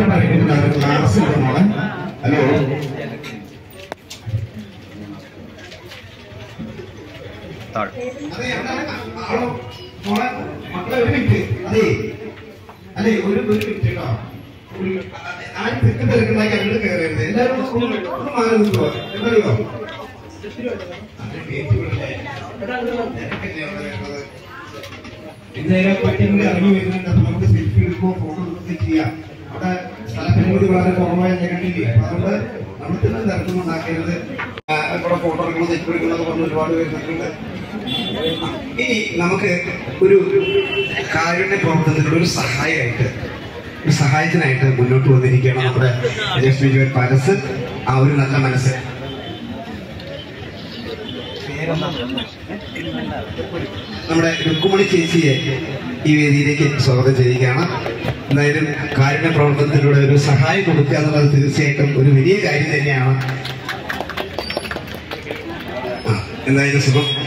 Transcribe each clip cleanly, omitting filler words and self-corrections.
Class മോളെ. Hello മോളെ മക്കളെ ഒരു മിനിറ്റ്. അതെ അതെ ഒരു മിനിറ്റ് കേട്ടോ. ആരും തെക്ക് തിരക്കുണ്ടാക്കി അങ്ങോട്ട് കയറരുത്. എല്ലാവരും മാറി നിൽക്കുക. എന്തറിയോ എന്തായാലും പറ്റിയെങ്കിൽ ഇറങ്ങി വരുന്നുണ്ട്. അപ്പൊ നമുക്ക് സെൽഫി എടുക്കുകയോ ഫോട്ടോ എടുക്കുകയോ ചെയ്യാം. അവിടെ സ്ഥലപരിമിതി വളരെ കുറവായ കണ്ടില്ലേ. അതുകൊണ്ട് നമുക്ക് തന്നെ തിരക്കൊന്നും ഉണ്ടാക്കരുത്. ഇവിടെ ഫോട്ടോ എടുക്കണം സെൽഫി എടുക്കുന്നത് കൊണ്ട് ഒരുപാട് വരുന്നുണ്ട്. ഇനി നമുക്ക് ഒരു കാരുണ്യ പ്രവർത്തനത്തിനുള്ള ഒരു സഹായത്തിനായിട്ട് മുന്നോട്ട് വന്നിരിക്കുകയാണ് നമ്മുടെ ലക്ഷ്മി ജോയൽ പാലസ്. ആ ഒരു നല്ല മനസ്സ് നമ്മുടെ രുക്കുമണി ചേച്ചിയെ ഈ വേദിയിലേക്ക് സ്വാഗതം ചെയ്യുകയാണ്. എന്തായാലും കാരുണ്യ പ്രവർത്തനത്തിലൂടെ ഒരു സഹായം കൊടുക്കുക എന്നുള്ളത് തീർച്ചയായിട്ടും ഒരു വലിയ കാര്യം തന്നെയാണ്. എന്തായാലും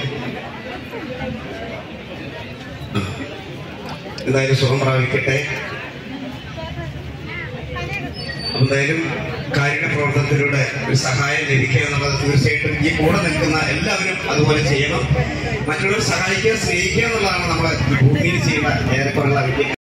സുഖം പ്രാപിക്കട്ടെ. എന്തായാലും കാരുണ്യ പ്രവർത്തനത്തിലൂടെ ഒരു സഹായം ലഭിക്കുക എന്നുള്ളത് തീർച്ചയായിട്ടും ഈ കൂടെ നിൽക്കുന്ന എല്ലാവരും അതുപോലെ ചെയ്യണം. മറ്റുള്ളവർ സഹായിക്കുക, സ്നേഹിക്കുക എന്നുള്ളതാണ് നമ്മുടെ ഭൂമിയിൽ ചെയ്യുന്ന ഏറെക്കുറെയുള്ള വലിയ